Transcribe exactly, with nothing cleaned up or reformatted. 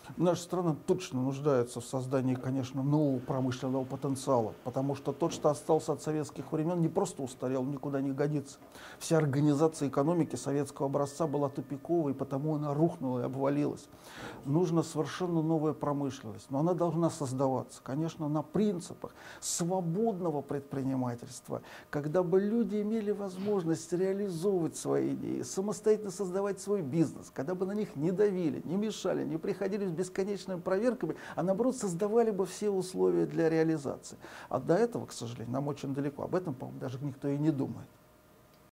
Наша страна точно нуждается в создании, конечно, нового промышленного потенциала, потому что тот, что остался от советских времен, не просто устарел, никуда не годится. Вся организация экономики советского образца была тупиковой, потому она рухнула и обвалилась. Нужна совершенно новая промышленность, но она должна создаваться, конечно, на принципах свободного предпринимательства, когда бы люди имели возможность реализовывать свои идеи, самостоятельно создавать свой бизнес, когда бы на них не давили, не мешали, не приходили с бесконечными проверками, а наоборот создавали бы все условия для реализации. А до этого, к сожалению, нам очень далеко. Об этом, по-моему, даже никто и не думает.